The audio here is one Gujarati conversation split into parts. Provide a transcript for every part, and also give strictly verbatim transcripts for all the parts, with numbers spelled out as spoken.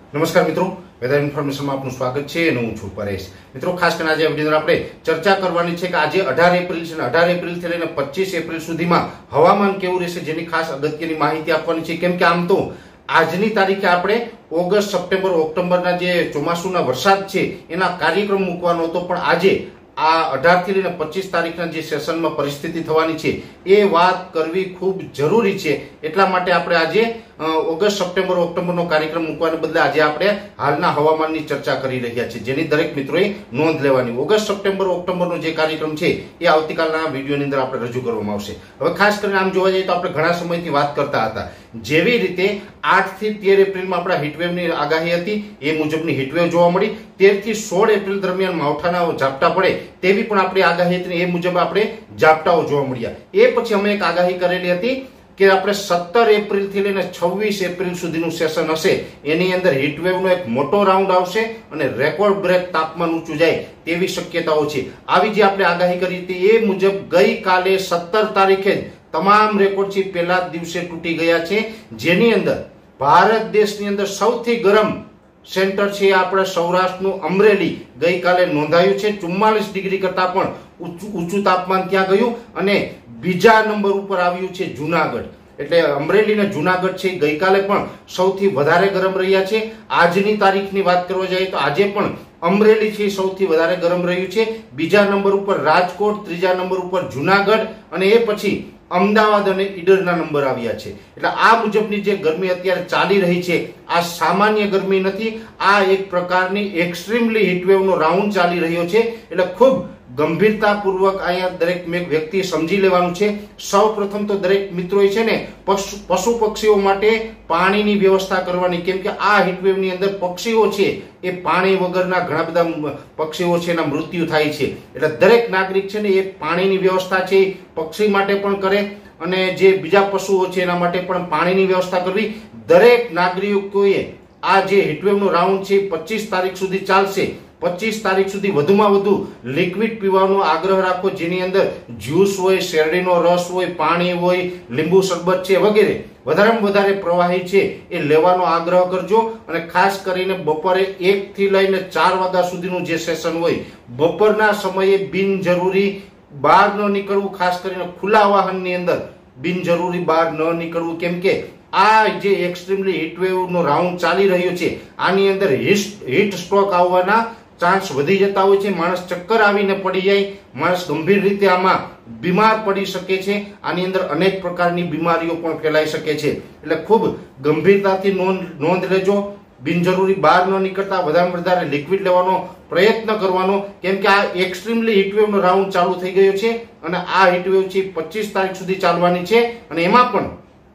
નમસ્કાર મિત્રો, વેધર ઇન્ફોર્મેશનમાં આપનું સ્વાગત છે અને હું છું પરેશ। મિત્રો, ખાસ કરીને આજે વિડીયોમાં આપણે ચર્ચા કરવાની છે કે આજે અઢાર એપ્રિલ છે અને અઢાર એપ્રિલથી લઈને પચીસ એપ્રિલ સુધીમાં હવામાન કેવું રહેશે, જેની ખાસ અગત્યની માહિતી આપવાની છે। કેમ કે આમ તો આજની તારીખે આપણે ઓગસ્ટ, સપ્ટેમ્બર, ઓક્ટોબરના જે ચોમાસુના વરસાદ છે એના કાર્યક્રમ મૂકવાનો હતો, પણ આજે આ અઢાર થી લઈને પચીસ તારીખના જે સેશનમાં પરિસ્થિતિ થવાની છે એ વાત કરવી ખૂબ જરૂરી છે। એટલા માટે આપણે આજે ઓગસ્ટ, સપ્ટેમ્બર, ઓક્ટોબરનો કાર્યક્રમ મૂકવાને બદલે આજે આપણે હાલના હવામાનની ચર્ચા કરી રહ્યા છીએ, જેની દરેક મિત્રોએ નોંધ લેવાની। ઓગસ્ટ, સપ્ટેમ્બર, ઓક્ટોબરનો જે કાર્યક્રમ છે એ આવતીકાલના વિડીયોની અંદર આપણે રજૂ કરવામાં આવશે। હવે ખાસ કરીને આમ જોવા જઈએ તો આપણે ઘણા સમયથી વાત કરતા હતા, જેવી રીતે આઠ થી તેર એપ્રિલમાં આપણા હીટવેવની આગાહી હતી એ મુજબની હીટવેવ જોવા મળી। તેર થી સોળ એપ્રિલ દરમિયાન માવઠાના ઝાપટા પડે તેવી પણ આપણી આગાહી હતી, એ મુજબ આપણે ઝાપટાઓ જોવા મળ્યા। એ પછી અમે એક આગાહી કરેલી હતી કે આપણે સત્તર એપ્રિલ થી લઈને છવ્વીસ એપ્રિલ સુધીનું સેશન હશે, એની અંદર હીટવેવનો એક મોટો રાઉન્ડ આવશે અને રેકોર્ડ બ્રેક તાપમાન ઊંચું જાય તેવી શક્યતાઓ છે। આવી જે આપણે આગાહી કરી હતી એ મુજબ ગઈકાલે સત્તર તારીખે જ તમામ રેકોર્ડ છે પહેલા જ દિવસે તૂટી ગયા છે, જેની અંદર ભારત દેશની અંદર સૌથી ગરમ સેન્ટર છે આપણે સૌરાષ્ટ્રનું અમરેલી ગઈકાલે નોંધાયું છે। ચુમ્માલીસ ડિગ્રી કરતા પણ ઊંચું તાપમાન ત્યાં ગયું અને બીજા નંબર ઉપર આવ્યું છે જુનાગઢ। એટલે અમરેલી અને જુનાગઢ છે ગઈકાલે પણ સૌથી વધારે ગરમ રહ્યા છે। આજની તારીખની વાત કરવા જઈએ તો આજે પણ અમરેલી છે સૌથી વધારે ગરમ રહ્યું છે, બીજા નંબર ઉપર રાજકોટ, ત્રીજા નંબર ઉપર જુનાગઢ અને એ પછી અમદાવાદ અને ઈડરના નંબર આવ્યા છે। એટલે આ મુજબની જે ગરમી અત્યારે ચાલી રહી છે આ સામાન્ય ગરમી નથી, આ એક પ્રકારની એક્સ્ટ્રીમલી હીટવેવનો રાઉન્ડ ચાલી રહ્યો છે। એટલે ખૂબ ગંભીરતાપૂર્વક અહીંયા દરેક વ્યક્તિએ સમજી લેવાનું છે। સૌ પ્રથમ તો દરેક મિત્રોએ છે ને પશુ પક્ષીઓ માટે પાણીની વ્યવસ્થા કરવાની, કેમ કે આ હીટવેવની અંદર પક્ષીઓ છે એ પાણી વગરના ઘણા બધા પક્ષીઓ છે એના મૃત્યુ થાય છે। એટલે દરેક નાગરિક છે ને એ પાણીની વ્યવસ્થા છે પક્ષી માટે પણ કરે અને જે બીજા પશુઓ છે એના માટે પણ પાણીની વ્યવસ્થા કરવી। દરેક નાગરિકોએ આ જે હીટવેવનો રાઉન્ડ છે પચીસ તારીખ સુધી ચાલશે, પચીસ તારીખ સુધી વધુમાં વધુ લિક્વિડ પીવાનો આગ્રહ રાખો, જેની અંદર જ્યુસ હોય, શેરડીનો રસ હોય, પાણી હોય, લીંબુ શરબત છે વગેરે વધારેમાં વધારે પ્રવાહી છે એ લેવાનો આગ્રહ કરજો। અને ખાસ કરીને બપોરે એક થી લઈને ચાર વાગ્યા સુધીનું જે સેશન હોય, બપોરના સમયે બિનજરૂરી બહાર ન નીકળવું, ખાસ કરીને ખુલ્લા વાહનની અંદર બિનજરૂરી બહાર ન નીકળવું, કેમ કે આ જે એક્સ્ટ્રીમલી હીટવેવનો રાઉન્ડ ચાલી રહ્યો છે આની અંદર હીટ સ્ટ્રોક આવવાના ચાન્સ વધી જતા હોય છે। માણસ ચક્કર આવીને પડી જાય, માણસ ગંભીર રીતે આમાં બીમાર પડી શકે છે, આની અંદર અનેક પ્રકારની બીમારીઓ પણ ફેલાઈ શકે છે। એટલે ખૂબ ગંભીરતાથી નોંધ નોંધ લેજો, બિનજરૂરી બહાર ન નીકળતા વધારે વધારે લિક્વિડ લેવાનો પ્રયત્ન કરવાનો, કેમ કે આ એક્સ્ટ્રીમલી હીટવેવનો રાઉન્ડ ચાલુ થઈ ગયો છે અને આ હીટવેવ છે પચીસ તારીખ સુધી ચાલવાની છે। અને એમાં પણ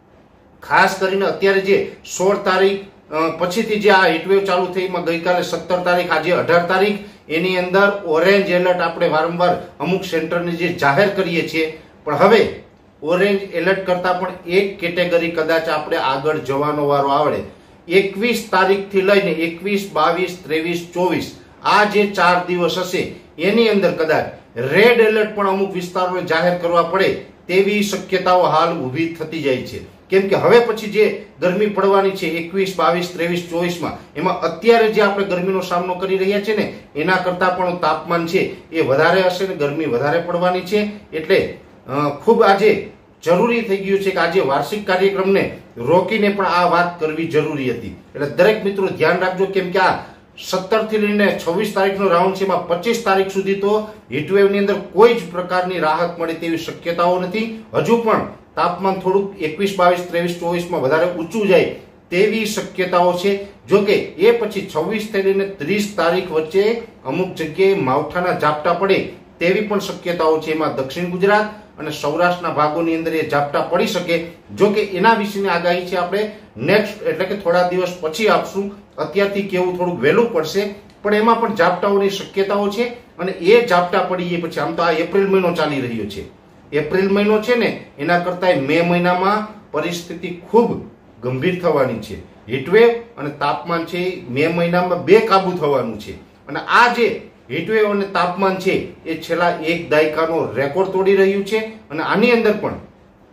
ખાસ કરીને અત્યારે જે સોળ તારીખ પછીથી જે આ હીટવેવ ચાલુ થઈ, એમાં ગઈકાલે સત્તર તારીખ, આજે અઢાર તારીખ, એની અંદર ઓરેન્જ એલર્ટ આપણે વારંવાર અમુક સેન્ટરને જે જાહેર કરીએ છીએ, પણ હવે ઓરેન્જ એલર્ટ કરતા પણ એક કેટેગરી કદાચ આપણે આગળ જવાનો વારો આવે। એકવીસ તારીખ થી લઈને એકવીસ, બાવીસ, ત્રેવીસ, ચોવીસ આ જે ચાર દિવસ હશે એની અંદર કદાચ રેડ એલર્ટ પણ અમુક વિસ્તારોને જાહેર કરવા પડે તેવી શક્યતાઓ હાલ ઊભી થતી જાય છે, કેમ કે હવે પછી જે ગરમી પડવાની છે એકવીસ, બાવીસ, ત્રેવીસ, ચોવીસ માં, એમાં અત્યારે જે આપણે ગરમીનો સામનો કરી રહ્યા છે ને એના કરતા પણ તાપમાન છે એ વધારે હશે ને ગરમી વધારે પડવાની છે। એટલે ખૂબ આજે જરૂરી થઈ ગયું છે કે આજે વાર્ષિક કાર્યક્રમને રોકીને પણ આ વાત કરવી જરૂરી હતી। એટલે દરેક મિત્રો ધ્યાન રાખજો, કેમ કે આ સત્તર થી લઈને છવ્વીસ તારીખનો રાઉન્ડ છે, એમાં પચીસ તારીખ સુધી તો હીટવેવની અંદર કોઈ જ પ્રકારની રાહત મળે તેવી શક્યતાઓ નથી। હજુ પણ તાપમાન થોડુંક એકવીસ, બાવીસ, ત્રેવીસ, ચોવીસ માં વધારે ઊંચું જાય તેવી શક્યતાઓ છે। જોકે એ પછી છવ્વીસ થી લઈને ત્રીસ તારીખ વચ્ચે અમુક જગ્યાએ માવઠાના ઝાપટા પડે તેવી પણ શક્યતાઓ છે, એમાં દક્ષિણ ગુજરાત અને સૌરાષ્ટ્રના ભાગોની અંદર એ ઝાપટા પડી શકે। જોકે એના વિશેની આગાહી છે આપણે નેક્સ્ટ એટલે કે થોડા દિવસ પછી આપશું, અત્યારથી કેવું થોડુંક વહેલું પડશે, પણ એમાં પણ ઝાપટાઓની શક્યતાઓ છે। અને એ ઝાપટા પડી પછી આમ તો આ એપ્રિલ મહિનો ચાલી રહ્યો છે, એપ્રિલ મહિનો છે ને એના કરતા મે મહિનામાં પરિસ્થિતિ ખૂબ ગંભીર થવાની છે। હીટવેવ અને તાપમાન છે મે મહિનામાં બે કાબુ થવાનું છે, અને આ જે હીટવેવ અને તાપમાન છે એ છેલ્લા એક દાયકાનો રેકોર્ડ તોડી રહ્યું છે। અને આની અંદર પણ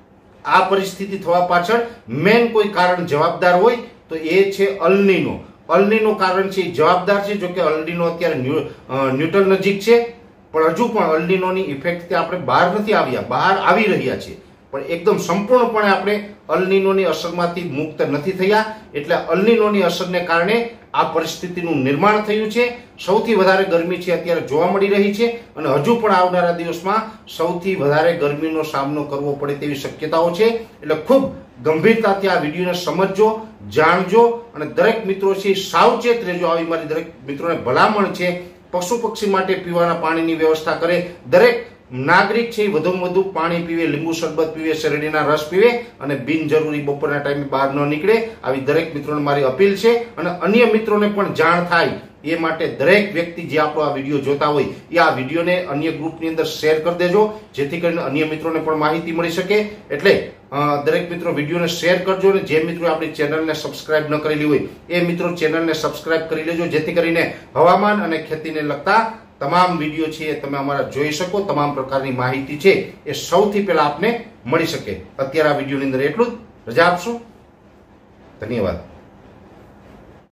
આ પરિસ્થિતિ થવા પાછળ મેન કોઈ કારણ જવાબદાર હોય તો એ છે અલ નીનો। અલનીનો કારણ છે એ જવાબદાર છે. જો કે અલનીનો અત્યારે ન્યુટ્રલ નજીક છે, પણ હજુ પણ અલનીનોની ઇફેક્ટથી આપણે બહાર નથી આવ્યા, બહાર આવી રહ્યા છીએ, પણ એકદમ સંપૂર્ણપણે આપણે અલનીનોની અસરમાંથી મુક્ત નથી થયા. એટલે અલનીનોની અસરને કારણે આ પરિસ્થિતિનું નિર્માણ થયું છે. સૌથી વધારે ગરમી છે અત્યારે જોવા મળી રહી છે અને હજુ પણ આવનારા દિવસમાં સૌથી વધારે ગરમીનો સામનો કરવો પડે તેવી શક્યતાઓ છે. એટલે ખૂબ ગંભીરતાથી આ વિડીયોને સમજજો, જાણજો અને દરેક મિત્રો છે સાવચેત રહેજો. આવી મારી દરેક મિત્રોને ભલામણ છે. પશુ પક્ષી માટે પીવાના પાણીની વ્યવસ્થા કરે. દરેક નાગરિક છે વધુમાં વધુ પાણી પીવે, લીંબુ શરબત પીવે, શેરડીના રસ પીવે અને બિનજરૂરી બપોરના ટાઈમે બહાર ન નીકળે. આવી દરેક મિત્રોને મારી અપીલ છે અને અન્ય મિત્રોને પણ જાણ થાય એ માટે દરેક વ્યક્તિ જે આપણો આ વિડીયો જોતા હોય એ આ વિડીયોને અન્ય ગ્રુપની અંદર શેર કરી દેજો, જેથી કરીને અન્ય મિત્રોને પણ માહિતી મળી શકે. એટલે દરેક મિત્રો વિડીયોને શેર કરજો અને જે મિત્રો આપણી ચેનલને સબસ્ક્રાઇબ ન કરેલી હોય એ મિત્રો ચેનલને સબસ્ક્રાઇબ કરી લેજો, જેથી કરીને હવામાન અને ખેતીને લગતા તમામ વિડીયો છે એ તમે અમારા જોઈ શકો. તમામ પ્રકારની માહિતી છે એ સૌથી પહેલા આપને મળી શકે. અત્યારે આ વિડીયોની અંદર એટલું જ. રજા આપશો. ધન્યવાદ.